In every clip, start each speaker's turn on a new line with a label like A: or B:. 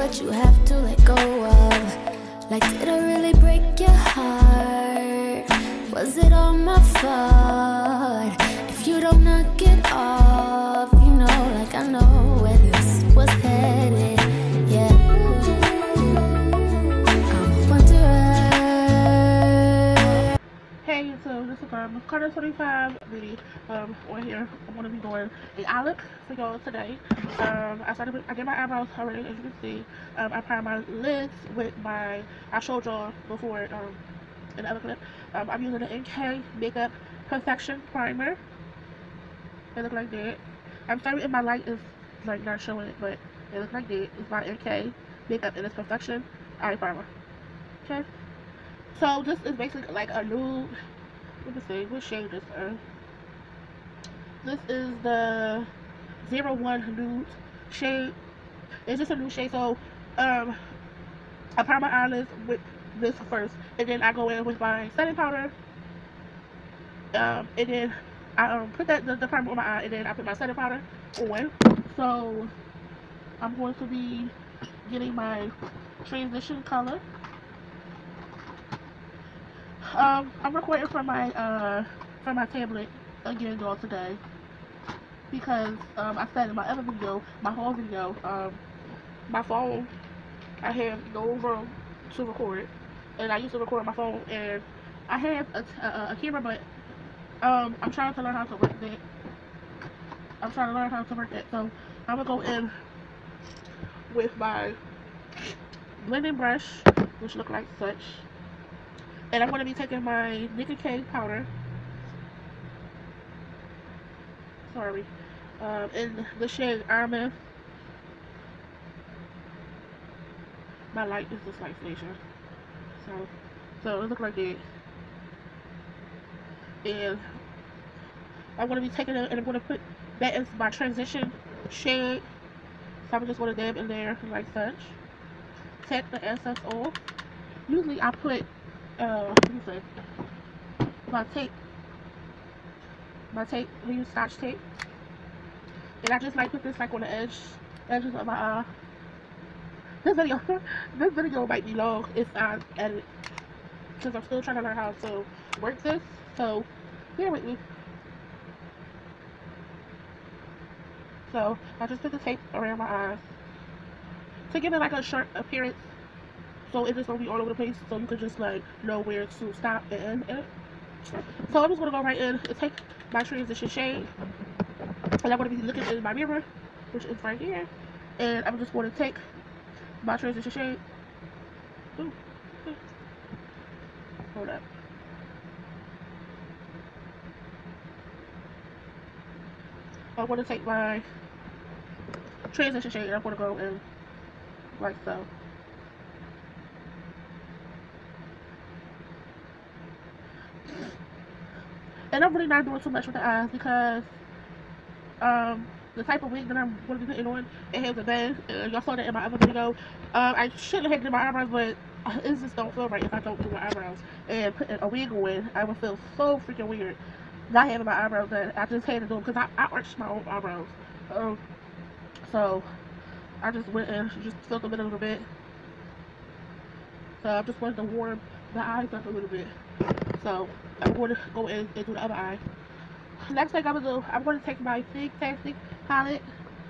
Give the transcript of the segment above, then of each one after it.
A: what you have to let go of. Like, did I really break your heart? Was it all my fault? If you don't knock it off, you know, like I know where this was headed. Yeah, I'm wondering.
B: Hey, so this is Carter 25 Beauty. On here, I'm gonna be doing a eye look for y'all today. I did my eyebrows already, as you can see. I primed my lids with I showed y'all before in the other clip. I'm using the NK Makeup Perfection Primer. It looks like that. I'm sorry if my light is like not showing it, but it looks like that. It's my NK Makeup and it's Perfection Eye Primer. Okay. So this is basically like a nude. Let me see, what shade is this? This is the 01 nude shade. It's just a nude shade. So I prime my eyelids with this first, and then I go in with my setting powder. And then I put the primer on my eye, and then I put my setting powder on. So I'm going to be getting my transition color. I'm recording from my tablet again, y'all, today, because I said in my other video, my haul video, my phone, I have no room to record, and I used to record on my phone, and I have a camera, but I'm trying to learn how to work that. So I'm gonna go in with my blending brush, which look like such, and I'm gonna be taking my Nicki K powder. Sorry. In the shade Almond. My light is just like flashing. So it looks like that. And I'm gonna be taking it and I'm gonna put that as my transition shade. So I'm just gonna dab in there like such. Take the excess off. Usually I put let me see, my tape, I use Scotch tape. And I just like put this like on the edges of my eye. This video might be long if I edit, because I'm still trying to learn how to work this. So bear with me. So I just put the tape around my eyes to give it like a sharp appearance, so it just won't be all over the place, so you can just like know where to stop and end. So I'm just gonna go right in and take my transition shade, and I'm gonna be looking in my mirror, which is right here, and I'm just gonna take my transition shade. Ooh. Hold up. I'm gonna take my transition shade and I'm gonna go in like so. And I'm really not doing too much with the eyes because the type of wig that I'm going to be putting on, it has a band. Y'all saw that in my other video. I shouldn't have did my eyebrows, but it just don't feel right if I don't do my eyebrows. And putting a wig on, I would feel so freaking weird not having my eyebrows done. I just had to do them because I arched my own eyebrows. So I just went and just filled them in a little bit. So I just wanted to warm the eyes up a little bit. So I'm going to go in and do the other eye. Next thing I'm going to do, I'm going to take my Fig Tastic palette,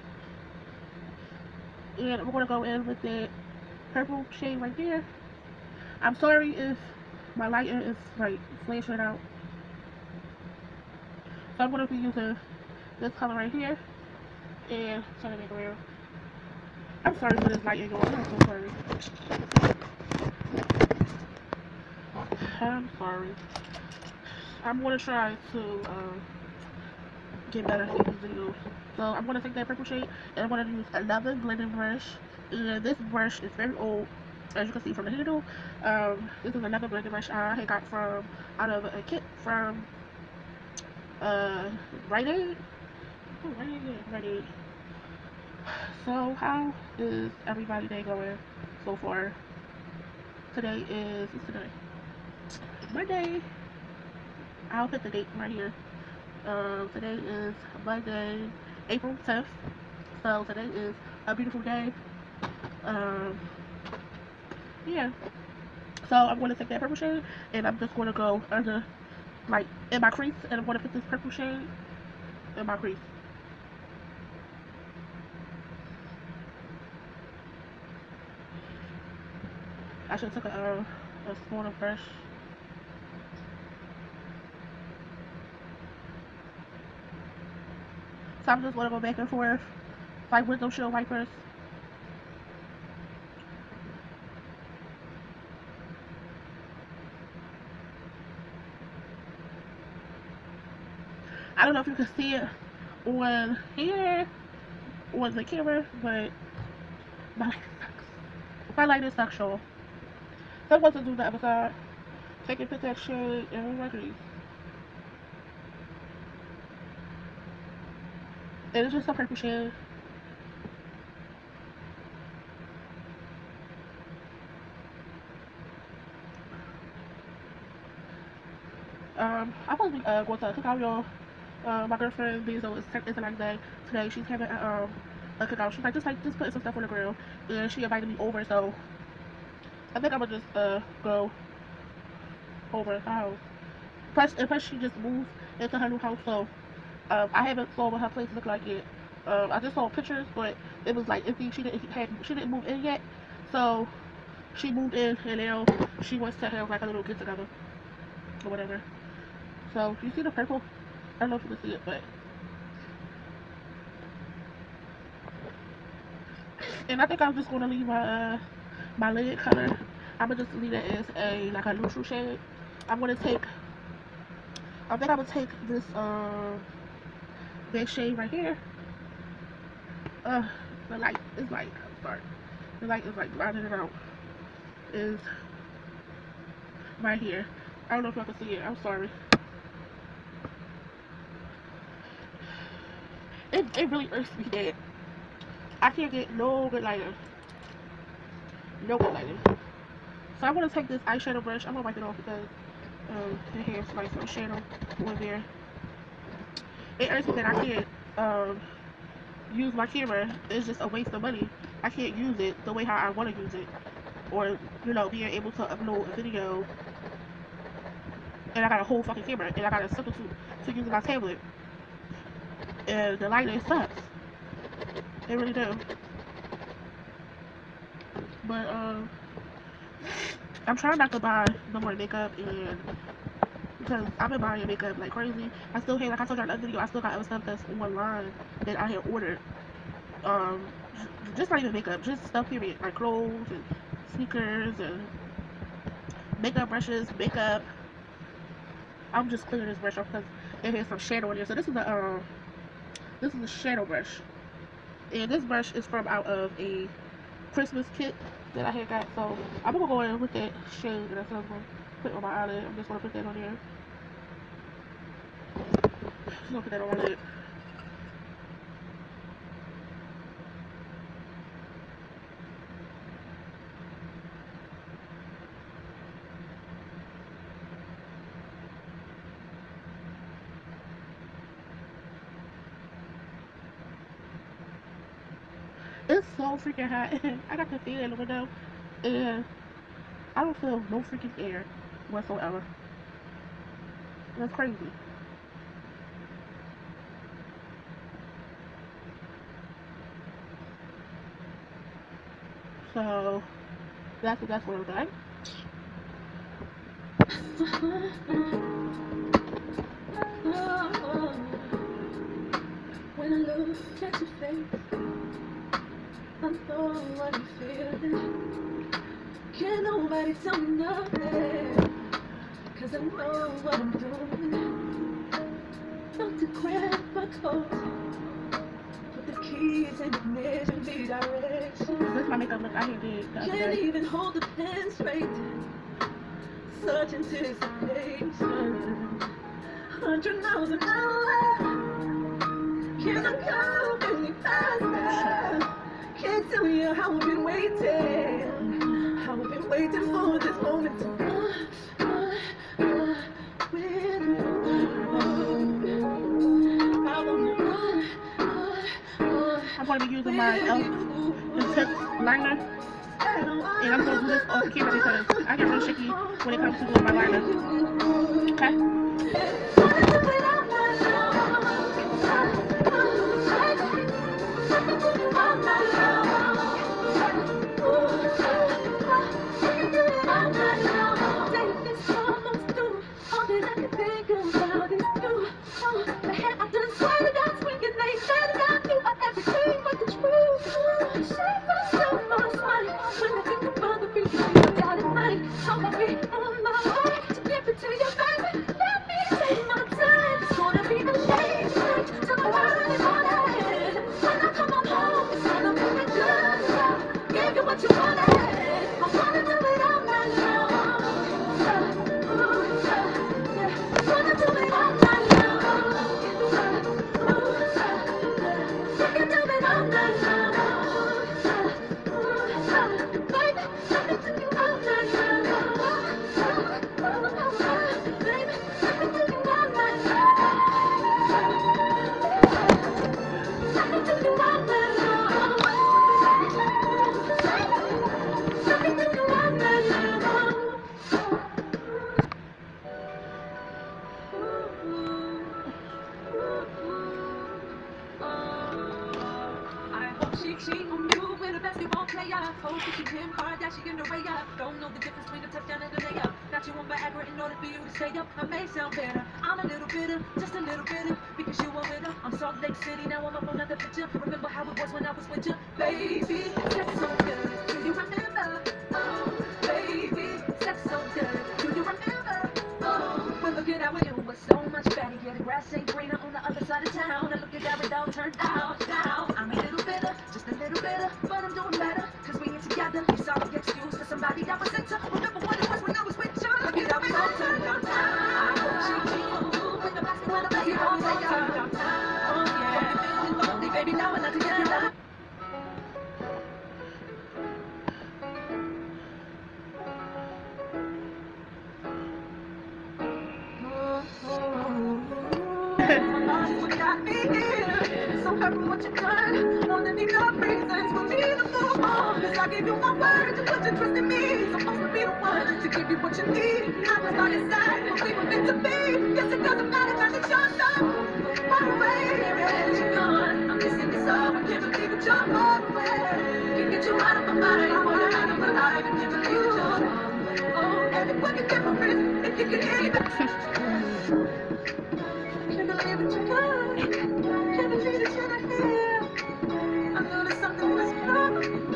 B: and I'm going to go in with that purple shade right there. I'm sorry if my lighting is like flashing out. So I'm going to be using this color right here and turning it around. I'm sorry for this lighting going. I'm so sorry. I'm sorry. I'm going to try to get better at these videos. So I'm going to take that purple shade and I'm going to use another blending brush. And this brush is very old, as you can see from the handle. This is another blending brush I had got out of a kit from Rite Aid. Oh, Rite Aid. So how is everybody day going so far? Today is Monday. I'll put the date right here. Today is Monday, April 10th. So today is a beautiful day. Yeah. So I'm going to take that purple shade and I'm just going to go under, like, in my crease, and I'm going to put this purple shade in my crease. I should have took a smaller brush. So I'm just going to go back and forth like windshield wipers. I don't know if you can see it on here, on the camera, but my light sucks. My light is sucks, y'all. So I'm going to do the other side. Take and put that shade in my crease. And it's just a purple shade. I'm supposed to be going to a cookout, y'all. My girlfriend Lisa is like that today. She's having a cookout. She's like just putting some stuff on the grill, and she invited me over. So I think I'm gonna just go over her house. Plus she just moved into her new house, so I haven't saw what her place look like yet. I just saw pictures, but it was like empty. She didn't move in yet, so she moved in, and now she wants to have like a little get together or whatever. So you see the purple? I don't know if you can see it, but and I think I'm just gonna leave my my lid color. I'm gonna just leave it as a like a neutral shade. I'm gonna take. I think I'm gonna take this that shade right here. The light is like, I'm sorry. The light is like blinding it out. Is right here. I don't know if y'all can see it. I'm sorry. It really irks me that I can't get no good lighting. No good lighting. So I'm gonna take this eyeshadow brush. I'm gonna wipe it off because it has like some shadow on there. It irks me that I can't use my camera. It's just a waste of money. I can't use it the way how I want to use it, or you know, being able to upload a video. And I got a whole fucking camera, and I got a substitute to using my tablet. And the lighting sucks. It really do. But I'm trying not to buy no more makeup, and because I've been buying makeup like crazy. I still have, like I told you in the other video, I still got other stuff that's online that I had ordered. Just not even makeup, just stuff period, like clothes and sneakers and makeup brushes, makeup. I'm just clearing this brush off because it has some shadow in there. So this is a shadow brush, and this brush is from out of a Christmas kit that I had got. So I'm gonna go in with that shade that I'm gonna put on my eyelid. I'm just gonna put that on there. Just gonna put that on my lid. It's so freaking hot. I got the fan in the window, and I don't feel no freaking air whatsoever. That's crazy. So that's what I'm doing. When I look at your face, I know what I'm feeling. Can't nobody tell me nothing, 'cause I know what I'm doing. Not to grab my coat, put the keys in the ignition, be direction. This is my makeup look I did the other day. Can't even hold the pen straight. Such anticipation. 100 miles an hour. Can I go any faster? Can't tell you how I've been waiting. How I've been waiting for this moment to I'm going to be using my e.l.f. Intense liner. And I'm going to do this off camera because I get real shaky when it comes to doing my liner. Okay?
C: Don't know the difference between a touchdown and a layup. Got you on Viagra in order for you to stay up. I may sound better, I'm a little bitter, just a little bitter, because you a winner. I'm Salt Lake City, now I'm up on another picture. Remember how it was when I was with you, baby. That's so good. Do you remember? Oh, baby, that's so good. Do you remember? Oh, well look at how it was so much better. Yeah, the grass ain't greener on the other side of town. And look at how it all turned out. Now I'm a little bitter, just a little bitter, but I'm doing better. Cause we ain't together. You saw the excuse for somebody that was into. Remember what it was when I was with you. Look at how it all turned out. I hope she on you with the basketball, the basketball, they turned out. Oh yeah, you're feeling lonely, baby, now we're not together. So happy what you done. Underneath the reasons for me to move on. Cause I gave you my word to put your trust in me. Supposed to be the one to give you what you need. I was by your side when we were meant to be. Yes, it doesn't matter now that you're so far away. You're gone. I'm missing this all. I can't believe that you're far away. Can't get you out of my mind. I wanna out of my life and can't believe that you're oh, and it wouldn't different if you could hear me. Can't believe that you're gone. Can't believe that you're not here. I know there's something was wrong.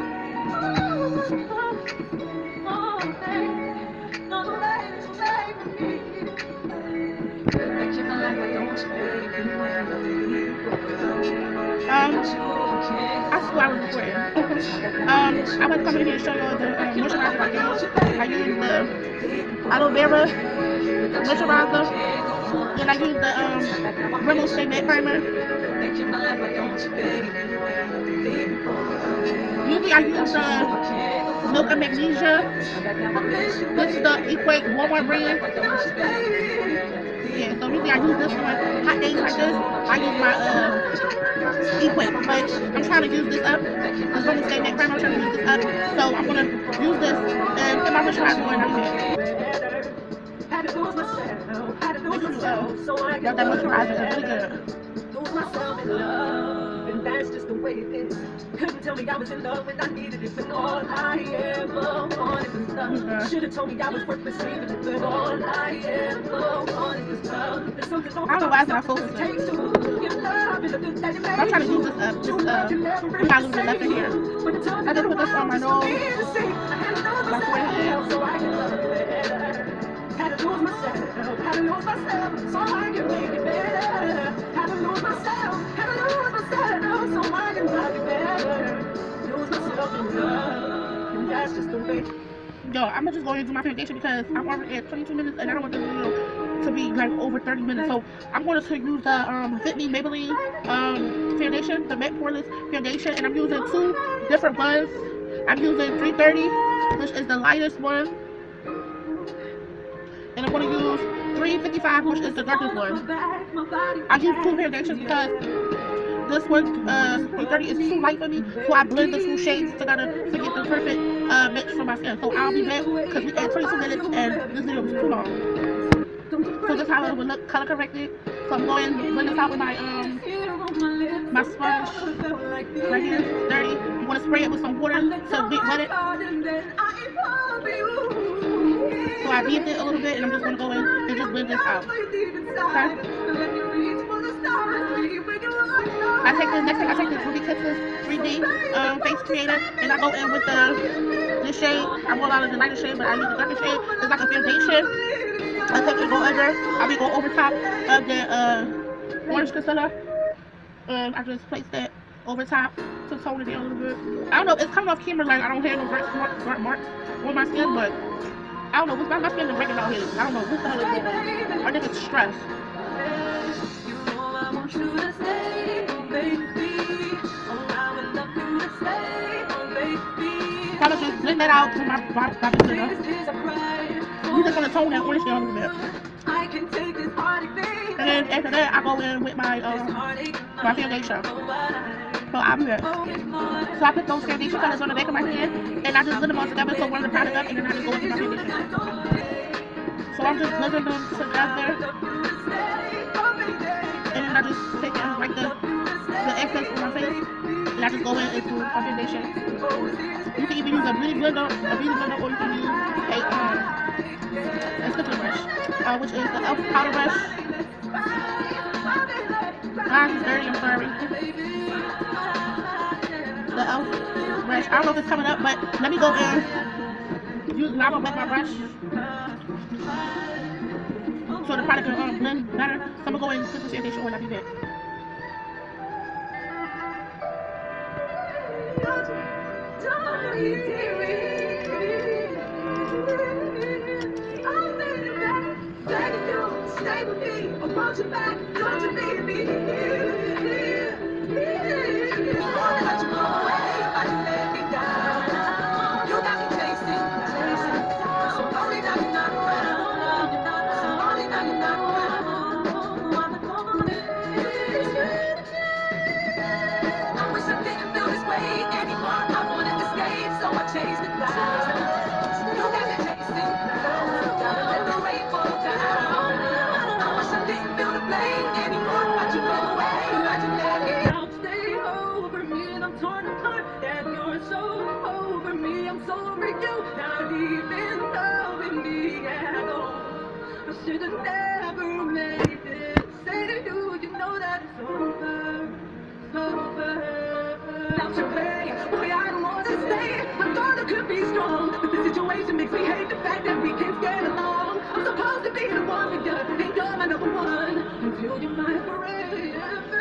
C: Oh, baby. No, baby, baby. Make you my life, I don't you,
B: I swear I was recording. I was coming here to show you the moisturizer I use. I use the aloe vera moisturizer. Then I use the Rimmel Stay Matte Primer. Usually I use the Milk and Magnesia. This is the Equate Walmart brand. Yeah, so usually I use this one. Hot days like this, I use my Equate, but I'm trying to use this up. This Rimmel Stay Matte Primer, I'm trying to use this up. So I'm gonna use this and put my moisturizer on and everything. Got that moisturizer, it's really good.
C: Lose myself in love, and that's just the way it is. Couldn't tell me I was in love when I needed it, but all I ever wanted was love. Should've told me I was worth receiving it, but all I ever wanted was love. There's something wrong.
B: I don't know why it's not focusing. I'm trying to use this up. Just I'm not losing nothing here. I just put this on my nose, my forehead.
C: Had to lose myself, so I can make it better. Had to lose myself, so I can make it better. Lose myself in love, and that's just the way.
B: Yo, I'm just going to do my foundation because I'm already at 22 minutes and I don't want this video to be like over 30 minutes. So I'm going to use the Fitme Maybelline foundation, the matte poreless foundation, and I'm using two different ones. I'm using 330, which is the lightest one. And I'm going to use 355, which is the darkest one. I use two foundations because this one, 330 is too light for me, so I blend the two shades together to get the perfect mix for my skin. So I'll be back because we had 22 minutes and this video was too long. So this is how it would look color corrected. So I'm going to blend this out with my sponge right here, dirty. You want to spray it with some water to wet it. So I dipped it a little bit and I'm just going to go in and just blend this out. Okay? I take this Ruby Kisses 3D face creator and I go in with this shade. I want a lot of the lighter shade, but I use the darker shade. It's like a foundation. I take it and go under. I will go over top of the orange concealer. I just place that over top to tone it down a little bit. I don't know, it's coming off camera like I don't have no burnt marks on my skin, but I don't know, my skin is breaking out here. I don't know what the hell is going on. I think it's stress. So I'm just blend that out to my concealer. We're just gonna tone that orange down a little bit. And then after that, I go in with my foundation. So I'll be back. So I put those foundation colors on the back of my hand, and I just blend them all together. So one of the product up, and then I just go into my foundation. So I'm just blending them together, and then I just take it like the excess from my face, and I just go into my foundation. You can either use a beauty blender, or you can use a sticker brush, which is the e.l.f. powder brush. Mine is dirty, I'm sorry. The e.l.f. brush. I don't know if it's coming up, but let me go in. I'm gonna wet my brush so the product can blend better. So I'm gonna go in and put this foundation on. I'll be back.
C: Stay with me, I'll watch your back, don't you leave me. Let you go away, but you let me down. You got me chasing, so lonely now you're not around. So lonely now you're not around. I wish I didn't feel this way anymore. I wanted to escape, so I chased the clouds. You got me chasing, let the rain fall down. Didn't feel the blame anymore. Why'd you go away? Why'd you let me out? Stay over me and I'm torn apart. And you're so over me. I'm so over you. Not even loving me at all. I should have never made it. Say to you, you know that it's over. Over. Now you play. Boy, I don't want to stay. I thought I could be strong, but the situation makes me hate the fact that we can't get along. I'm supposed to be the one with you, and you're my number one. Until you're mine forever.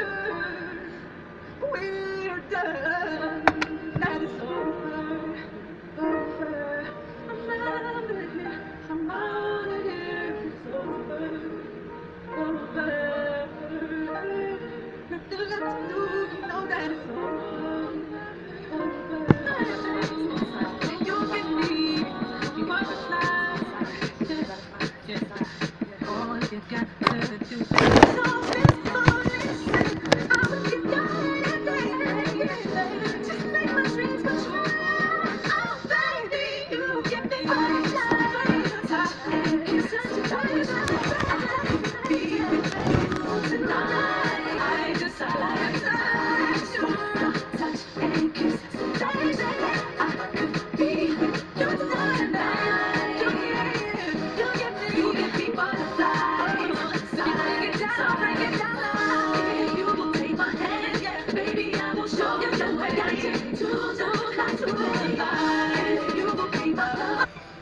C: We're done. That is over. Over. I'm out of here. I'm out of here. It's over. Over. Nothing left to do. You know that it's over. Over. You give me. You are the light. All you got to do. Just make my dreams come true. Oh, baby, you get me touch and kisses tonight. I decide touch and kisses tonight. I could be with you tonight. You get me butterflies. Bring it down. You will take my hand, baby. I will show you the way to do, not to live. You will be my love.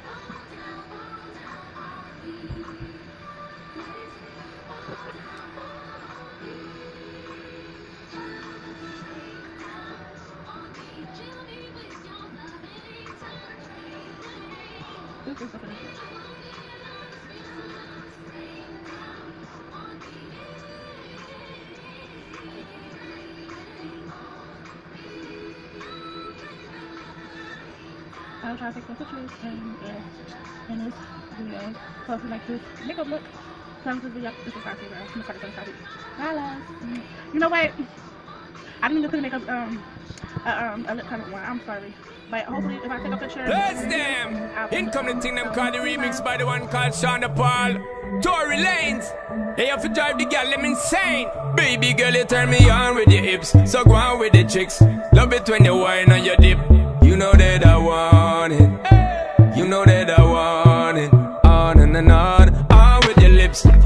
B: This is something. I'll try to take some pictures in this video. So if you like this makeup look, come to this video. This is my favorite. I'm gonna start it. Bye, love. You know what? I didn't even make a lip kind of one. I'm sorry. But hopefully, if I take a picture.
D: Bless them! In come the thing them call the remix by the one called Shonda Paul. Tory Lanez. They have to drive the girl, them insane. Baby girl, you turn me on with your hips. So go on with the chicks. Love it when you whine on your dip. You know that I want it. You know that I want it. On and on with your lips.